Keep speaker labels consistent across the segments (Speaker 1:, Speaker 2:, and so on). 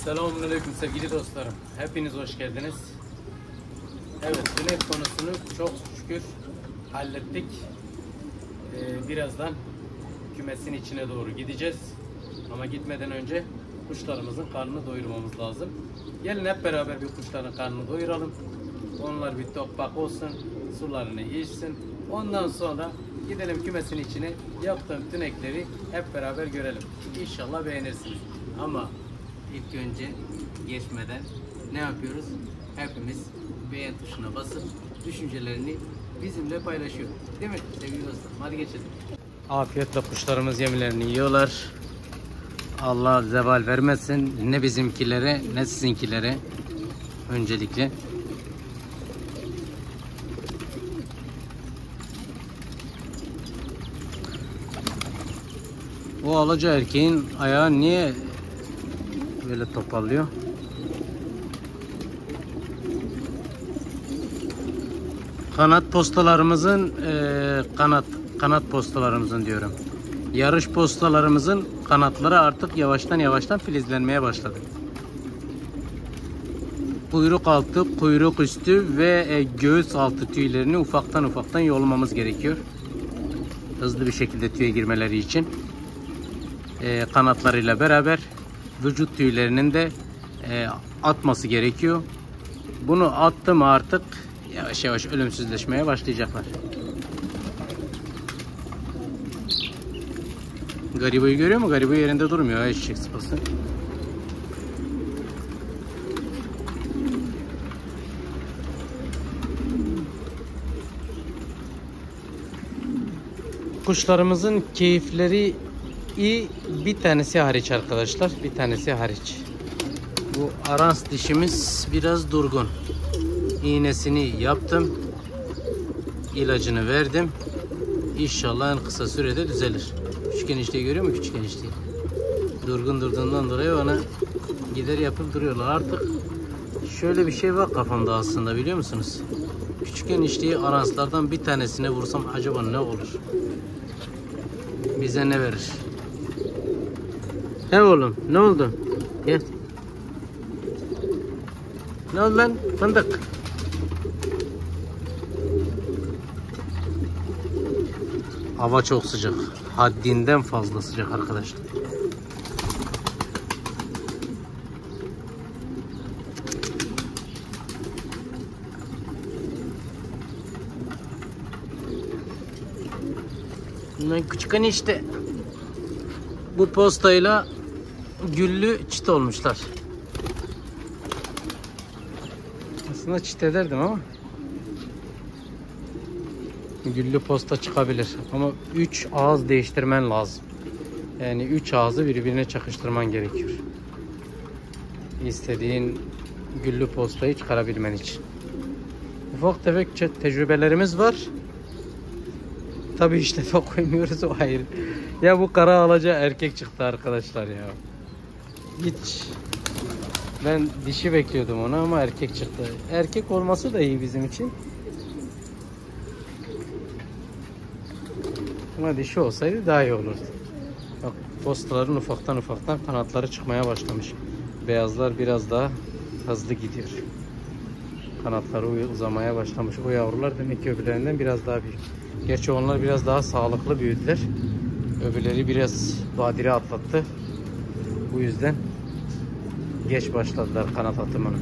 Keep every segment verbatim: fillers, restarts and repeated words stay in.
Speaker 1: Selamünaleyküm sevgili dostlarım. Hepiniz hoş geldiniz. Evet, tünek konusunu çok şükür hallettik. Ee, birazdan kümesin içine doğru gideceğiz. Ama gitmeden önce kuşlarımızın karnını doyurmamız lazım. Gelin hep beraber bir kuşların karnını doyuralım. Onlar bir tok bak olsun, sularını içsin. Ondan sonra gidelim kümesin içine, yaptığım tünekleri hep beraber görelim. İnşallah beğenirsiniz. Ama İlk önce geçmeden ne yapıyoruz? Hepimiz beğen tuşuna basıp düşüncelerini bizimle paylaşıyor. Değil mi sevgili dostlar? Hadi geçelim. Afiyetle kuşlarımız yemlerini yiyorlar. Allah zeval vermesin. Ne bizimkilere ne sizinkilere. Öncelikle. O alaca erkeğin ayağı niye böyle topallıyor? Kanat postalarımızın e, kanat kanat postalarımızın diyorum. Yarış postalarımızın kanatları artık yavaştan yavaştan filizlenmeye başladı. Kuyruk altı, kuyruk üstü ve e, göğüs altı tüylerini ufaktan ufaktan yolmamız gerekiyor. Hızlı bir şekilde tüye girmeleri için. E, kanatlarıyla beraber vücut tüylerinin de e, atması gerekiyor. Bunu attı mı artık yavaş yavaş ölümsüzleşmeye başlayacaklar. Gariboyu görüyor mu? Garibo yerinde durmuyor. Eşek sıpası. Kuşlarımızın keyifleri iyi, bir tanesi hariç arkadaşlar. Bir tanesi hariç. Bu arans dişimiz biraz durgun. İğnesini yaptım. İlacını verdim. İnşallah en kısa sürede düzelir. Küçük enişteyi görüyor musun? Küçük enişteyi. Durgun durduğundan dolayı ona gider yapıp duruyorlar. Artık şöyle bir şey var kafamda aslında, biliyor musunuz? Küçük enişteyi aranslardan bir tanesine vursam acaba ne olur? Bize ne verir? He oğlum, ne oldu? Gel. Ne oldu lan? Fındık. Hava çok sıcak. Haddinden fazla sıcak arkadaşlar. Bunlar küçük enişte. Bu postayla güllü çit olmuşlar. Aslında çit ederdim ama güllü posta çıkabilir. Ama üç ağız değiştirmen lazım. Yani üç ağzı birbirine çakıştırman gerekiyor. İstediğin güllü postayı çıkarabilmen için. Ufak tefek tecrübelerimiz var. Tabii işte koymuyoruz, o ayrı. Ya bu kara alaca erkek çıktı arkadaşlar ya. Hiç. Ben dişi bekliyordum onu ama erkek çıktı. Erkek olması da iyi bizim için. Ama dişi olsaydı daha iyi olurdu. Bak, postaların ufaktan ufaktan kanatları çıkmaya başlamış. Beyazlar biraz daha hızlı gidiyor. Kanatları uzamaya başlamış. O yavrular demek ki öbürlerinden biraz daha büyük. Gerçi onlar biraz daha sağlıklı büyüdüler. Öbürleri biraz badire atlattı. Bu yüzden geç başladılar kanat atımına.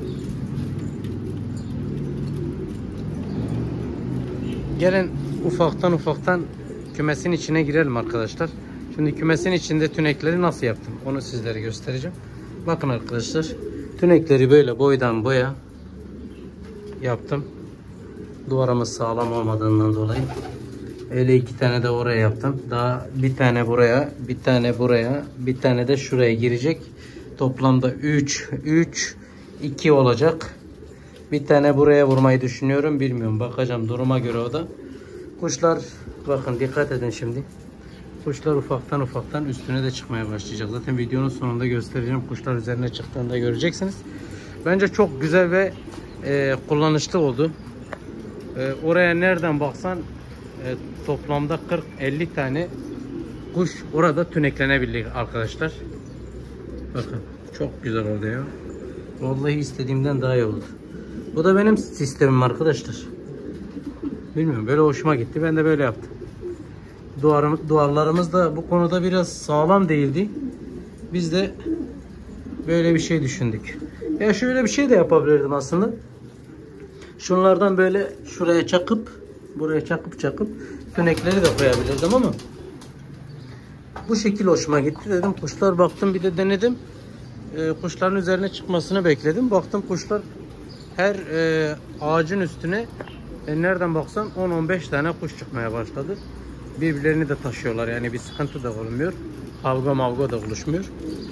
Speaker 1: Gelin ufaktan ufaktan kümesin içine girelim arkadaşlar. Şimdi kümesin içinde tünekleri nasıl yaptım onu sizlere göstereceğim. Bakın arkadaşlar, tünekleri böyle boydan boya yaptım. Duvarımız sağlam olmadığından dolayı. Öyle iki tane de oraya yaptım. Daha bir tane buraya, bir tane buraya, bir tane de şuraya girecek. Toplamda üç, üç, iki olacak. Bir tane buraya vurmayı düşünüyorum. Bilmiyorum, bakacağım duruma göre o da. Kuşlar, bakın dikkat edin şimdi. Kuşlar ufaktan ufaktan üstüne de çıkmaya başlayacak. Zaten videonun sonunda göstereceğim. Kuşlar üzerine çıktığında göreceksiniz. Bence çok güzel ve e, kullanışlı oldu. E, oraya nereden baksan e, toplamda kırk elli tane kuş orada tüneklenebilir arkadaşlar. Bakın Çok güzel oldu ya. Vallahi istediğimden daha iyi oldu. Bu da benim sistemim arkadaşlar. Bilmiyorum, böyle hoşuma gitti. Ben de böyle yaptım. Duvar, duvarlarımız da bu konuda biraz sağlam değildi. Biz de böyle bir şey düşündük. Ya şöyle bir şey de yapabilirdim aslında. Şunlardan böyle şuraya çakıp, buraya çakıp çakıp tünekleri de koyabilirdim ama bu şekil hoşuma gitti. Dedim kuşlar, baktım bir de denedim. Ee, kuşların üzerine çıkmasını bekledim. Baktım kuşlar her e, ağacın üstüne e, nereden baksan on on beş tane kuş çıkmaya başladı. Birbirlerini de taşıyorlar, yani bir sıkıntı da olmuyor. Kavga mavga da oluşmuyor.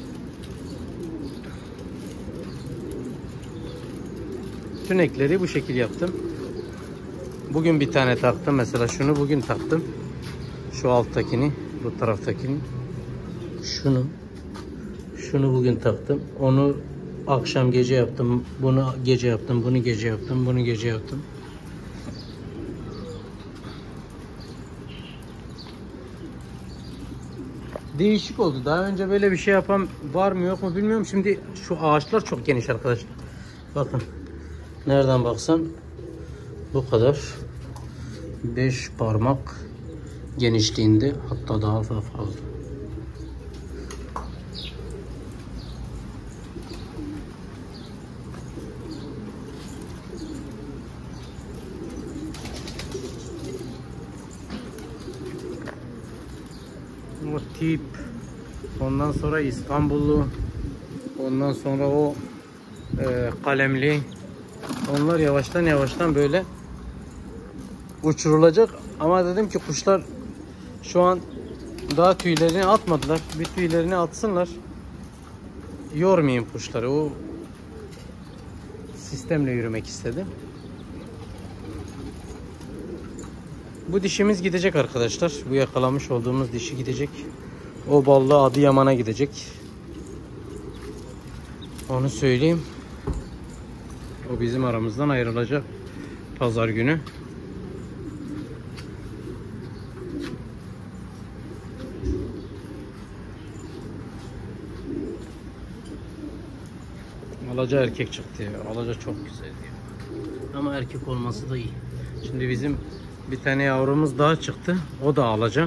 Speaker 1: Tünekleri bu şekil yaptım. Bugün bir tane taktım. Mesela şunu bugün taktım. Şu alttakini, bu taraftakini. Şunu. Şunu bugün taktım. Onu akşam gece yaptım. Bunu gece yaptım. Bunu gece yaptım. Bunu gece yaptım. Değişik oldu. Daha önce böyle bir şey yapan var mı yok mu bilmiyorum. Şimdi şu ağaçlar çok geniş arkadaşlar. Bakın. Nereden baksan bu kadar. beş parmak genişliğinde, hatta daha fazla. O tip, ondan sonra İstanbullu, ondan sonra o e, kalemli, onlar yavaştan yavaştan böyle uçurulacak. Ama dedim ki kuşlar şu an daha tüylerini atmadılar. Bir tüylerini atsınlar. Yormayayım kuşları. O sistemle yürümek istedim. Bu dişimiz gidecek arkadaşlar. Bu yakalamış olduğumuz dişi gidecek. O ballı Adıyaman'a gidecek. Onu söyleyeyim. O bizim aramızdan ayrılacak pazar günü. Alaca erkek çıktı ya. Alaca çok güzel ya. Ama erkek olması da iyi. Şimdi bizim bir tane yavrumuz daha çıktı. O da alaca.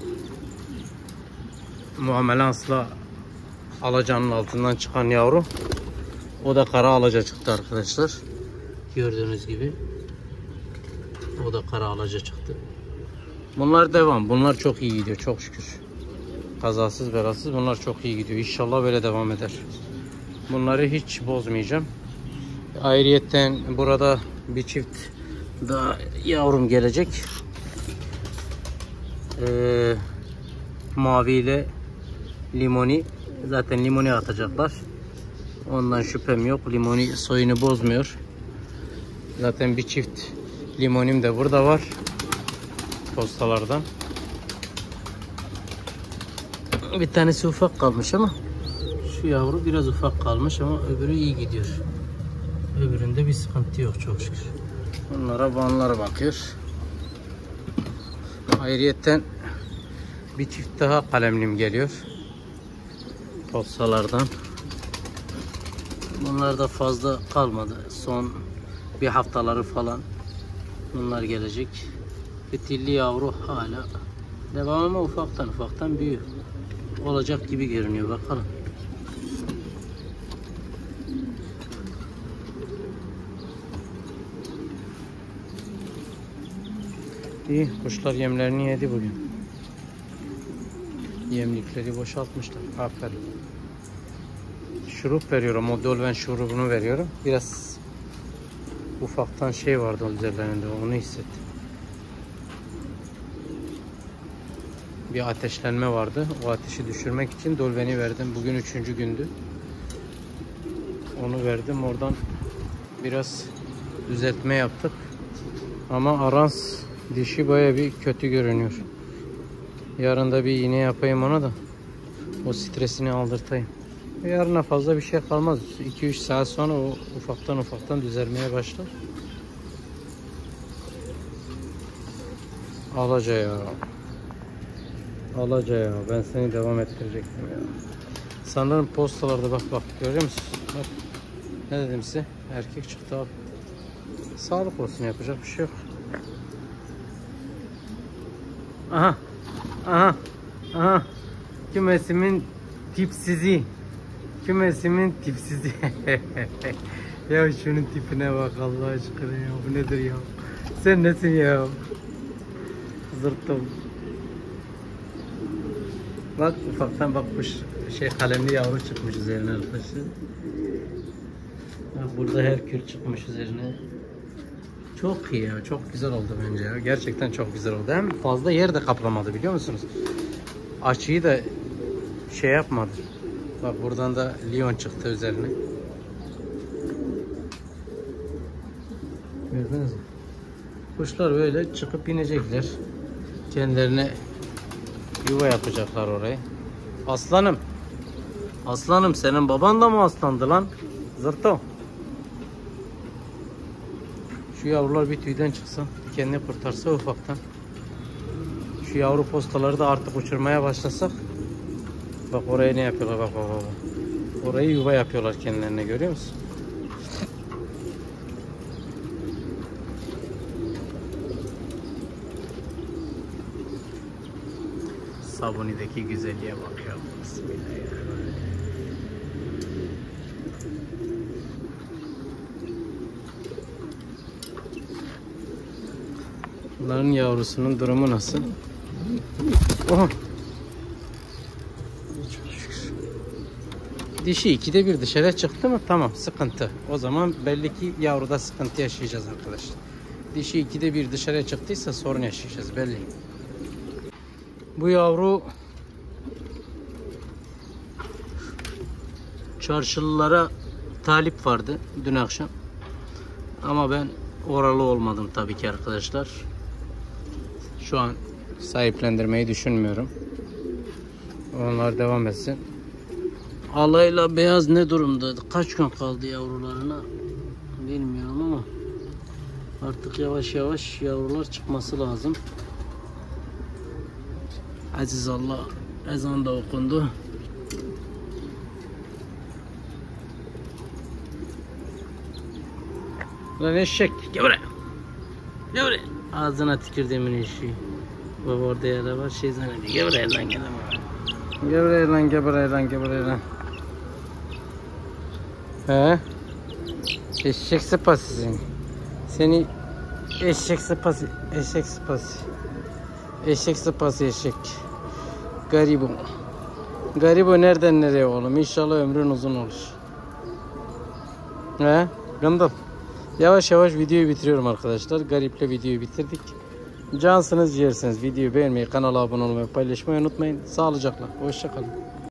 Speaker 1: Muamele asla alacanın altından çıkan yavru. O da kara alaca çıktı arkadaşlar. Gördüğünüz gibi. O da kara alaca çıktı. Bunlar devam. Bunlar çok iyi gidiyor. Çok şükür. Kazasız belasız bunlar çok iyi gidiyor. İnşallah böyle devam eder. Bunları hiç bozmayacağım. Ayrıyetten burada bir çift daha yavrum gelecek. Ee, mavi ile limoni. Zaten limoni atacaklar. Ondan şüphem yok. Limoni soyunu bozmuyor. Zaten bir çift limonim de burada var. Postalardan. Bir tanesi ufak kalmış ama şu yavru biraz ufak kalmış ama öbürü iyi gidiyor. Öbüründe bir sıkıntı yok çok şükür. Bunlara banlara bakıyor. Ayrıyetten bir çift daha kalemlim geliyor. Postalardan. Bunlar da fazla kalmadı. Son bir haftaları falan bunlar gelecek. Fitilli yavru hala devam ama ufaktan ufaktan büyüyor. Olacak gibi görünüyor, bakalım. İyi, kuşlar yemlerini yedi bugün. Yemlikleri boşaltmışlar. Aferin. Şurup veriyorum. O dolven şurubunu veriyorum. Biraz ufaktan şey vardı üzerlerinde. Onu hissettim. Bir ateşlenme vardı. O ateşi düşürmek için dolveni verdim. Bugün üçüncü gündü. Onu verdim. Oradan biraz düzeltme yaptık. Ama arans dişi baya bir kötü görünüyor. Yarın da bir iğne yapayım ona da o stresini aldırtayım. Yarına fazla bir şey kalmaz. iki üç saat sonra o ufaktan ufaktan düzelmeye başlar. Alaca ya. Alaca ya. Ben seni devam ettirecektim ya. Sanırım postalarda bak bak görüyor musun? Bak. Ne dedim size? Erkek çıktı abi. Sağlık olsun, yapacak bir şey yok. Aha. Aha. Aha. Kümesimin tipsizi. Kümesimin tipsizi. Ya şunun tipine bak Allah aşkına ya. Bu nedir ya? Sen nesin ya? Zırttım. Bak ufaktan bak kuş şey kalemli yavru çıkmış üzerine arkadaşlar. Bak burada herkül çıkmış üzerine. Çok iyi ya, çok güzel oldu bence ya. Gerçekten çok güzel oldu. Hem fazla yer de kaplamadı biliyor musunuz? Açıyı da şey yapmadı. Bak buradan da Lion çıktı üzerine. Gördünüz mü? Kuşlar böyle çıkıp inecekler. Kendilerine yuva yapacaklar oraya. Aslanım. Aslanım senin baban da mı aslandı lan? Zırto. Şu yavrular bir tüyden çıksa, kendini kurtarsa ufaktan. Şu yavru postaları da artık uçurmaya başlasak. Bak oraya ne yapıyorlar bak bak bak. Orayı yuva yapıyorlar kendilerine, görüyor musun? Sabuni'deki güzelliğe bak ya. Bismillahirrahmanirrahim. Bunların yavrusunun durumu nasıl? Oha. Dişi ikide bir dışarı çıktı mı? Tamam, sıkıntı. O zaman belli ki yavruda sıkıntı yaşayacağız arkadaşlar. Dişi ikide bir dışarıya çıktıysa sorun yaşayacağız belli. Bu yavru çarşılılara talip vardı dün akşam. Ama ben oralı olmadım tabii ki arkadaşlar. Şu an sahiplendirmeyi düşünmüyorum. Onlar devam etsin. Alayla beyaz ne durumda? Kaç gün kaldı yavrularına? Bilmiyorum ama artık yavaş yavaş yavrular çıkması lazım. Aziz Allah, ezan da okundu. Lan eşek, gel buraya. Gel buraya. Ağzına tükürdüğümün eşeği. Baba orada yara var, şey zannediyor. Gel buraya lan, gel buraya. Gel buraya lan, gel buraya lan, gel buraya lan. He? Eşek sıpası seni. Seni eşek sıpası, eşek sıpası. Eşek sıpası eşek. Garibo. Garibo nereden nereye oğlum? İnşallah ömrün uzun olur. He? Gındıl. Yavaş yavaş videoyu bitiriyorum arkadaşlar. Gariple videoyu bitirdik. Cansınız, ciğersiniz. Videoyu beğenmeyi, kanala abone olmayı, paylaşmayı unutmayın. Sağlıcakla. Hoşça kalın.